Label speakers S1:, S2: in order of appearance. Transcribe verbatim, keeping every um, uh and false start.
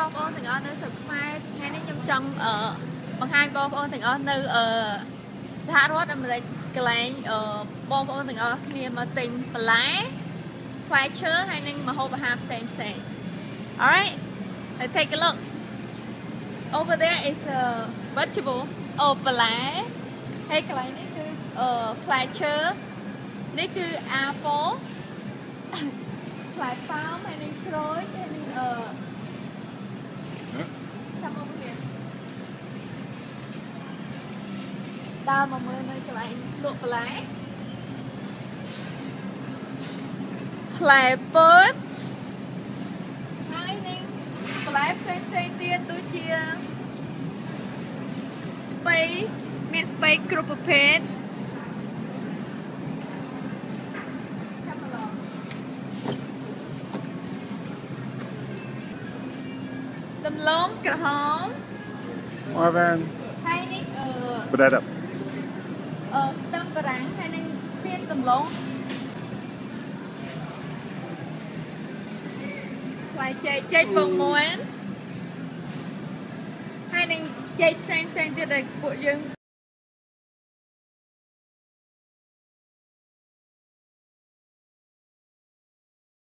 S1: បងប្អូនទាំងអស់នៅស្រុកខ្មែរថ្ងៃនេះខ្ញុំចង់អឺបង្ហាញបងប្អូនទាំងអស់នៅអឺសហរដ្ឋអាមេរិកកន្លែងអឺបងប្អូនទាំងអស់គ្នាមកទិញបន្លែផ្លែឈើហើយនិងម្ហូបអាហារផ្សេងផ្សេង Alright let's take a look over there is a vegetable អូបន្លែហើយកន្លែងនេះគឺអឺផ្លែឈើនេះគឺ apple ផ្លែប៉ោមហើយនឹងក្រូចហើយនឹងអឺចាំមកនេះដើរមកមើលនៅកន្លែងលក់បន្លែផ្លែពោតហើយនឹងបន្លែផ្សេងផ្សេងទៀតដូចជាស្ពៃមានស្ពៃគ្រប់ប្រភេទដំឡូងក្រហម
S2: Marvin
S1: ហើយនេះអឺ
S2: Beredda
S1: អឺខ្ទឹមបារាំងហើយនឹងទៀនដំឡូងផ្លែចេកចេកពងមួនហើយនឹងចេកផ្សេងផ្សេងទៀតដែលពួកយើង